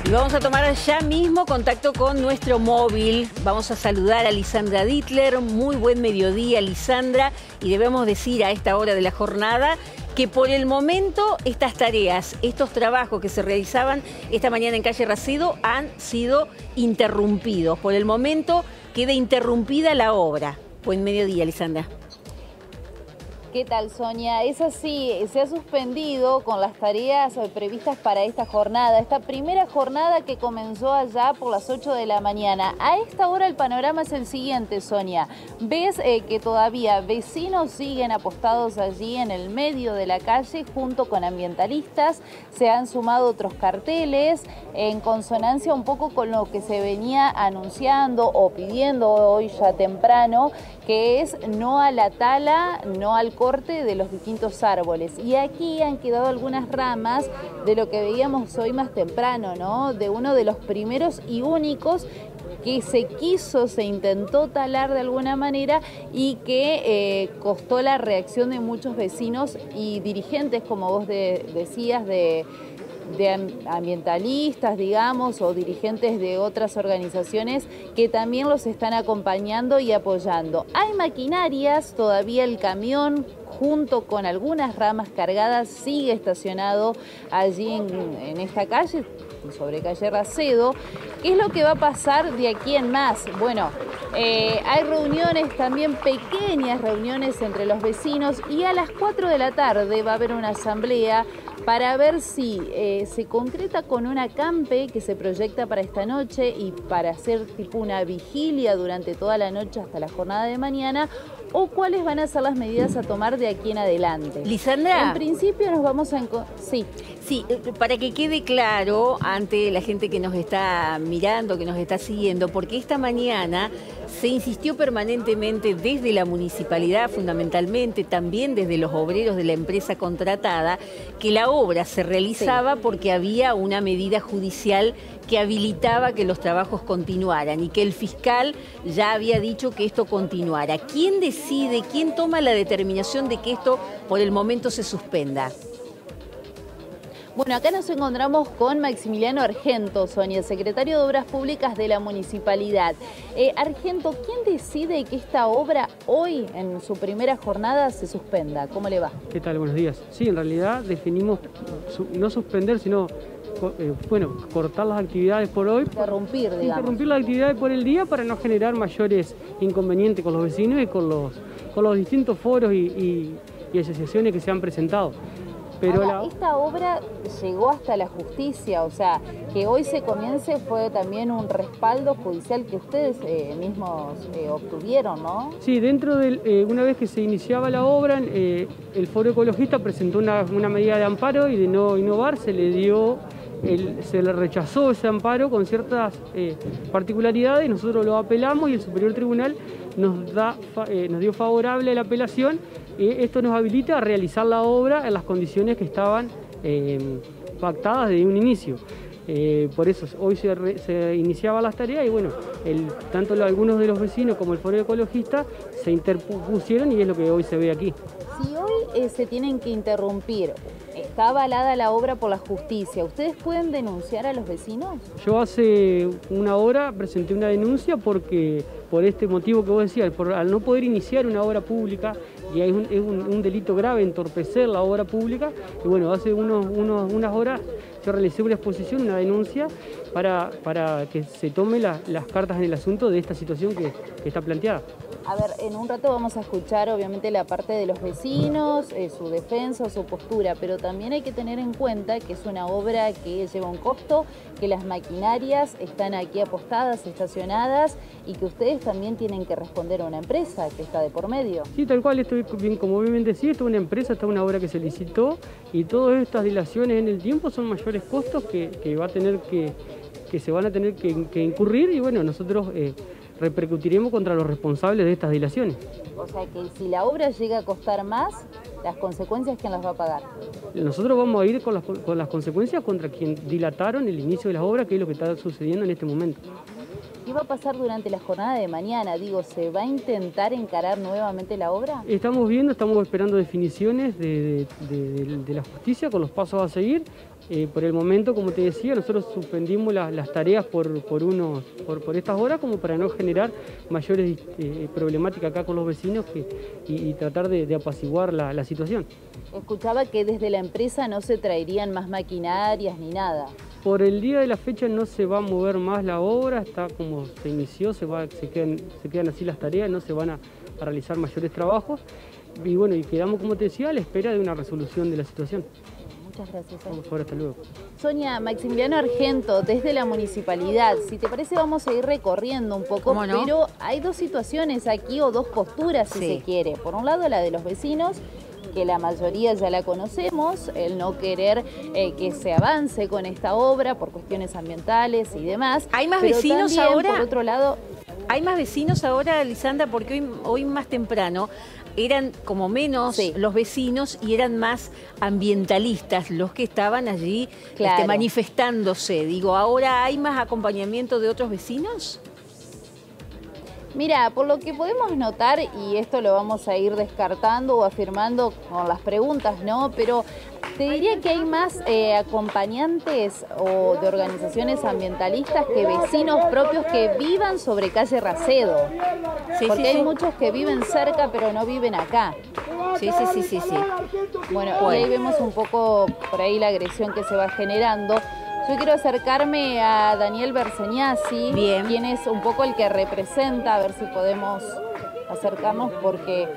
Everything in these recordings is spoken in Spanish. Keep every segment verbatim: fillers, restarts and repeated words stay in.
Y vamos a tomar ya mismo contacto con nuestro móvil. Vamos a saludar a Lisandra Dittler. Muy buen mediodía, Lisandra. Y debemos decir a esta hora de la jornada que por el momento estas tareas, estos trabajos que se realizaban esta mañana en calle Racedo han sido interrumpidos. Por el momento queda interrumpida la obra. Buen mediodía, Lisandra. ¿Qué tal, Sonia? Es así, se ha suspendido con las tareas previstas para esta jornada, esta primera jornada que comenzó allá por las ocho de la mañana. A esta hora el panorama es el siguiente, Sonia. Ves eh, que todavía vecinos siguen apostados allí en el medio de la calle junto con ambientalistas. Se han sumado otros carteles en consonancia un poco con lo que se venía anunciando o pidiendo hoy ya temprano, que es no a la tala, no al corte de los distintos árboles. Y aquí han quedado algunas ramas de lo que veíamos hoy más temprano, ¿no? De uno de los primeros y únicos que se quiso, se intentó talar de alguna manera y que eh, costó la reacción de muchos vecinos y dirigentes, como vos de, decías, de... de ambientalistas, digamos, o dirigentes de otras organizaciones que también los están acompañando y apoyando. Hay maquinarias, todavía el camión junto con algunas ramas cargadas sigue estacionado allí en, en esta calle, sobre calle Racedo. ¿Qué es lo que va a pasar de aquí en más? Bueno, eh, hay reuniones, también pequeñas reuniones entre los vecinos, y a las cuatro de la tarde va a haber una asamblea para ver si eh, se concreta con un acampe que se proyecta para esta noche y para hacer tipo una vigilia durante toda la noche hasta la jornada de mañana, o cuáles van a ser las medidas a tomar de aquí en adelante. Lisandra. En principio nos vamos a... Sí. Sí, para que quede claro ante la gente que nos está mirando, que nos está siguiendo, porque esta mañana se insistió permanentemente desde la municipalidad, fundamentalmente también desde los obreros de la empresa contratada, que la obra se realizaba sí. porque había una medida judicial que habilitaba que los trabajos continuaran y que el fiscal ya había dicho que esto continuara. ¿Quién decide, quién toma la determinación de que esto por el momento se suspenda? Bueno, acá nos encontramos con Maximiliano Argento, Sonia, secretario de Obras Públicas de la Municipalidad. Eh, Argento, ¿quién decide que esta obra hoy, en su primera jornada, se suspenda? ¿Cómo le va? ¿Qué tal? Buenos días. Sí, en realidad definimos su, no suspender, sino eh, bueno, cortar las actividades por hoy. Interrumpir, digamos. Interrumpir las actividades por el día para no generar mayores inconvenientes con los vecinos y con los, con los distintos foros y, y, y asociaciones que se han presentado. Pero Ahora, la... esta obra llegó hasta la justicia, o sea, que hoy se comience fue también un respaldo judicial que ustedes eh, mismos eh, obtuvieron, ¿no? Sí, dentro de eh, una vez que se iniciaba la obra, eh, el Foro Ecologista presentó una, una medida de amparo y de no innovar se le dio, el, se le rechazó ese amparo con ciertas eh, particularidades, nosotros lo apelamos y el Superior Tribunal nos, da, eh, nos dio favorable a la apelación. Eh, esto nos habilita a realizar la obra en las condiciones que estaban eh, pactadas desde un inicio. Eh, por eso hoy se, re, se iniciaban las tareas y bueno, el, tanto lo, algunos de los vecinos como el Foro Ecologista se interpusieron y es lo que hoy se ve aquí. Si hoy eh, se tienen que interrumpir, está avalada la obra por la justicia, ¿ustedes pueden denunciar a los vecinos? Yo hace una hora presenté una denuncia porque por este motivo que vos decías, por, al no poder iniciar una obra pública, y es un, es un, un delito grave entorpecer la obra pública, y bueno, hace unos, unos, unas horas yo realicé una exposición, una denuncia, para, para que se tomen la, las cartas en el asunto de esta situación que, que está planteada. A ver, en un rato vamos a escuchar obviamente la parte de los vecinos, eh, su defensa, su postura, pero también hay que tener en cuenta que es una obra que lleva un costo, que las maquinarias están aquí apostadas, estacionadas, y que ustedes también tienen que responder a una empresa que está de por medio. Sí, tal cual, esto, bien, como bien decía, esto es una empresa, esta es una obra que se licitó, y todas estas dilaciones en el tiempo son mayores costos que, que, va a tener que, que se van a tener que, que incurrir, y bueno, nosotros eh, repercutiremos contra los responsables de estas dilaciones. O sea que si la obra llega a costar más, las consecuencias, ¿quién las va a pagar? Nosotros vamos a ir con las, con las consecuencias contra quien dilataron el inicio de las obras, que es lo que está sucediendo en este momento. ¿qué va a pasar durante la jornada de mañana? Digo, ¿se va a intentar encarar nuevamente la obra? Estamos viendo, estamos esperando definiciones de, de, de, de la justicia con los pasos a seguir. Eh, por el momento, como te decía, nosotros suspendimos la, las tareas por, por, unos, por, por estas horas como para no generar mayores eh, problemáticas acá con los vecinos que, y, y tratar de, de apaciguar la, la situación. Escuchaba que desde la empresa no se traerían más maquinarias ni nada. Por el día de la fecha no se va a mover más la obra, está como se inició, se, va, se, quedan, se quedan así las tareas, no se van a, a realizar mayores trabajos. Y bueno, y quedamos, como te decía, a la espera de una resolución de la situación. Muchas gracias. Vamos, por favor, hasta luego. Sonia, Maximiliano Argento, desde la municipalidad, si te parece vamos a ir recorriendo un poco, ¿Cómo no? Pero hay dos situaciones aquí o dos posturas si Sí. se quiere. Por un lado la de los vecinos, que la mayoría ya la conocemos, el no querer eh, que se avance con esta obra por cuestiones ambientales y demás. ¿Hay más pero vecinos también, ahora? Por otro lado, Hay más vecinos ahora, Lisandra, porque hoy, hoy más temprano eran como menos Sí. los vecinos y eran más ambientalistas los que estaban allí Claro. este, manifestándose. Digo, ¿ahora hay más acompañamiento de otros vecinos? mira, por lo que podemos notar, y esto lo vamos a ir descartando o afirmando con las preguntas, ¿no? Pero te diría que hay más eh, acompañantes o de organizaciones ambientalistas que vecinos propios que vivan sobre calle Racedo. Sí, Porque sí, hay sí. muchos que viven cerca pero no viven acá. Sí, sí, sí, sí, sí. Bueno, Bueno. y ahí vemos un poco por ahí la agresión que se va generando. Yo quiero acercarme a Daniel Berseñasi, Bien. quien es un poco el que representa, a ver si podemos acercarnos, porque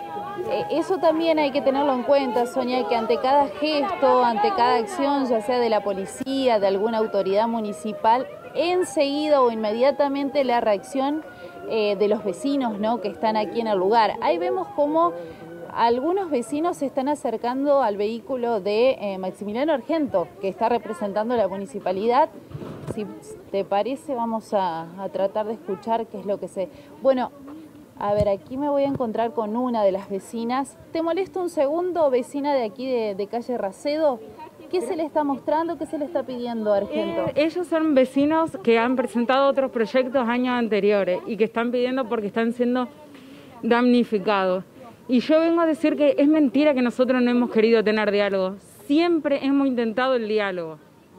eh, eso también hay que tenerlo en cuenta, Sonia, que ante cada gesto, ante cada acción, ya sea de la policía, de alguna autoridad municipal, enseguida o inmediatamente la reacción eh, de los vecinos, ¿no?, que están aquí en el lugar. Ahí vemos cómo algunos vecinos se están acercando al vehículo de eh, Maximiliano Argento, que está representando la municipalidad. Si te parece, vamos a, a tratar de escuchar qué es lo que se... Bueno, a ver, aquí me voy a encontrar con una de las vecinas. ¿Te molesta un segundo, vecina de aquí de, de calle Racedo? ¿Qué se le está mostrando? ¿Qué se le está pidiendo a Argento? Eh, ellos son vecinos que han presentado otros proyectos años anteriores y que están pidiendo porque están siendo damnificados. Y yo vengo a decir que es mentira que nosotros no hemos querido tener diálogo. Siempre hemos intentado el diálogo.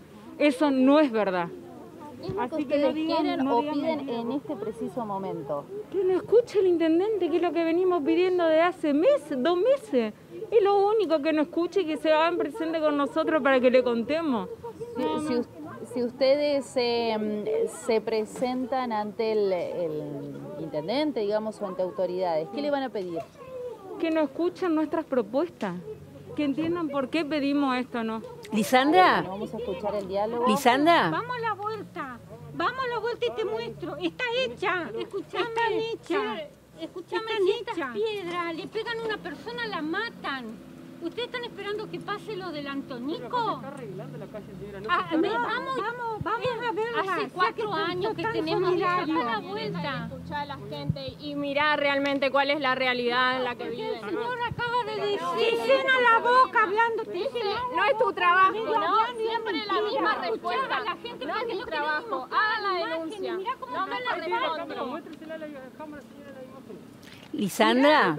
Eso no es verdad. ¿Qué es lo que Así que ustedes no digan- quieren no o digan piden mentiras. en este preciso momento? Que lo escuche el intendente, que es lo que venimos pidiendo de hace meses, dos meses. Es lo único que no escuche y que se hagan presente con nosotros para que le contemos. Si, si us- si ustedes eh, se presentan ante el, el intendente, digamos, o ante autoridades, ¿qué le van a pedir? Que nos escuchen nuestras propuestas. Que entiendan por qué pedimos esto, ¿no? Lisandra, Bueno, vamos a escuchar el diálogo. Lisandra, Vamos a la vuelta, vamos a la vuelta y te muestro. Está hecha, escuchame, están hechas. Escuchame, si estas piedras le pegan a una persona, la matan. ¿Ustedes están esperando que pase lo del Antonico? arreglando la calle, señora. Ah, me- vamos, vamos, vamos a verla. Hace cuatro años que tenemos que dar la vuelta. Escuchar a la gente y mirar realmente cuál es la realidad en la que viven. El señor acaba de decir, te llena la boca hablando. Te dice, No es tu trabajo, Mira, ¿no? hablando Siempre de la misma mentira. respuesta. Escuchá, la gente No porque es mi no trabajo. queremos Hagan la imágenes. denuncia. Mirá cómo No me la está Cámara, respondo. muéstresela a la cámara, señora, la imagen. Lisandra,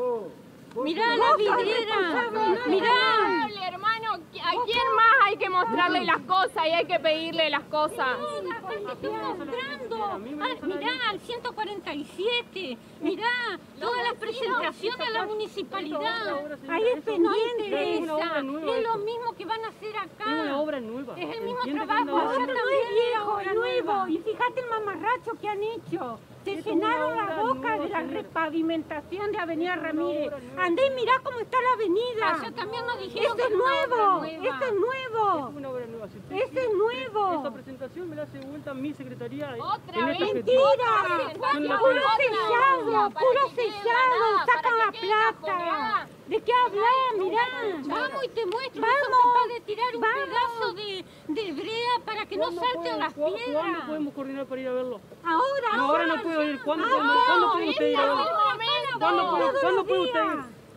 Mirá la vidriera, mirá. Hable, hermano, ¿a quién más hay que mostrarle las cosas y hay que pedirle las cosas? La gente estoy mostrando. Ah, mirá, al ciento cuarenta y siete. Mirá, todas las presentaciones a la municipalidad. Ahí es pendiente esa. Es lo mismo que van a hacer acá. Es una obra nueva. Es el mismo Entiende que trabajo. es una obra Ahora no es viejo, es nuevo. Y fíjate el mamarracho que han hecho. Se llenaron la boca de la repavimentación de Avenida Ramírez. Andé y mirá cómo está la avenida. Yo también nos dijeron Este que es nuevo. Este es nuevo. Es una obra nueva. Si usted- Este es nuevo. Esa presentación me la hace de vuelta mi secretaría. Otra en vez. esta Mentira, Son las- puro sellado, para puro que quede sellado, ganada, sacan para la que quede plata. cajoneada. ¿De qué hablas? Mirá, vamos y te muestro, vamos, capaz de tirar un pedazo de, de brea para que no ¿Cuándo salten puede- las cu- ¿Cuándo piedras. podemos coordinar para ir a verlo? Ahora, No, ahora no puedo ir. ¿Cuándo, Ah, podemos- ¿cuándo puede usted ir a verlo? momento. ¿Cuándo puede, todos ¿cuándo los puede usted días. ir?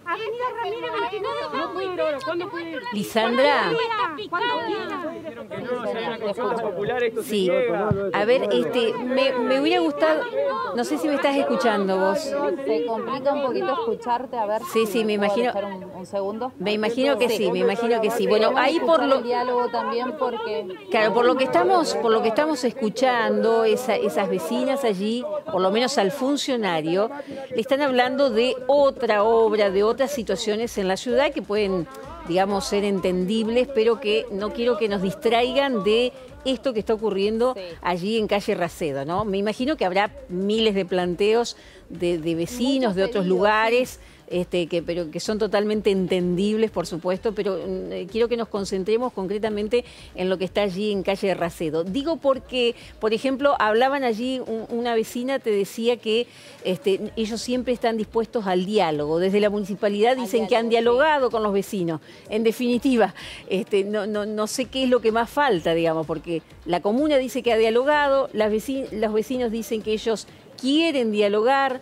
Avenida Ramírez veintinueve. No puedo ir ahora, ¿cuándo puedo ir? Lisandra. Dijeron que no, si hay una consulta popular, esto se Sí, llega. a ver, este, me, me hubiera gustado, no sé si me estás escuchando vos. Se complica un poquito escucharte, a ver. Sí, si sí, me puedo imagino- dejar Un, un segundo. Me imagino que sí, me imagino que sí. Bueno, ahí por Escuchar lo... el diálogo también porque... Claro, por lo que estamos, por lo que estamos escuchando, esa- esas vecinas allí, por lo menos al funcionario, le están hablando de otra obra, de otras situaciones en la ciudad que pueden, digamos, ser entendibles, pero que no quiero que nos distraigan de esto que está ocurriendo Sí. allí en calle Racedo, ¿no? Me imagino que habrá miles de planteos de, de vecinos Muchos de otros pedidos, lugares. Este, que, pero que son totalmente entendibles, por supuesto, pero mm, quiero que nos concentremos concretamente en lo que está allí en calle Racedo. Digo porque, por ejemplo, hablaban allí, un- una vecina te decía que este, ellos siempre están dispuestos al diálogo. Desde la municipalidad dicen que han diálogo, sí. dialogado con los vecinos. En definitiva, este, no, no, no sé qué es lo que más falta, digamos, porque la comuna dice que ha dialogado, las veci- los vecinos dicen que ellos quieren dialogar.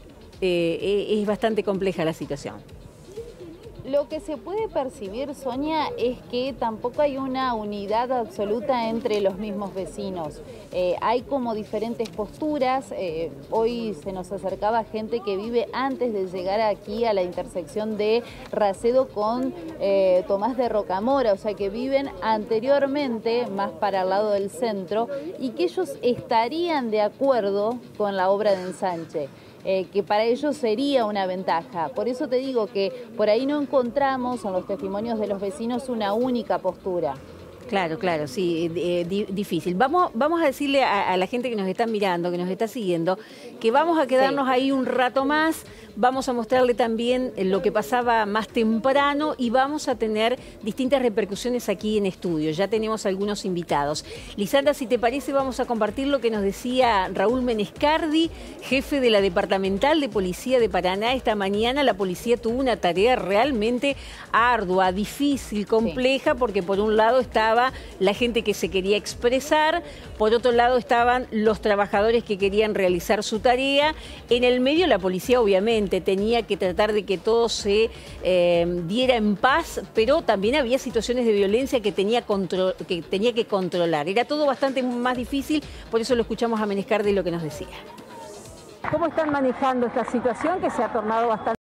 Eh, es bastante compleja la situación. Lo que se puede percibir, Sonia, es que tampoco hay una unidad absoluta entre los mismos vecinos. Eh, hay como diferentes posturas. Eh, hoy se nos acercaba gente que vive antes de llegar aquí a la intersección de Racedo con eh, Tomás de Rocamora, o sea que viven anteriormente más para el lado del centro y que ellos estarían de acuerdo con la obra de ensanche. Eh, que para ellos sería una ventaja. Por eso te digo que por ahí no encontramos en los testimonios de los vecinos una única postura. Claro, claro, sí, eh, di- difícil. Vamos, vamos a decirle a, a la gente que nos está mirando, que nos está siguiendo, que vamos a quedarnos Sí. ahí un rato más, vamos a mostrarle también lo que pasaba más temprano y vamos a tener distintas repercusiones aquí en estudio. Ya tenemos algunos invitados. Lisandra, si te parece, vamos a compartir lo que nos decía Raúl Menescardi, jefe de la Departamental de Policía de Paraná. Esta mañana la policía tuvo una tarea realmente ardua, difícil, compleja, porque por un lado estaba la gente que se quería expresar, por otro lado estaban los trabajadores que querían realizar su tarea, en el medio la policía obviamente tenía que tratar de que todo se eh, diera en paz, pero también había situaciones de violencia que tenía, contro- que tenía que controlar. Era todo bastante más difícil, por eso lo escuchamos a Menescardi lo que nos decía. ¿Cómo están manejando esta situación que se ha tornado bastante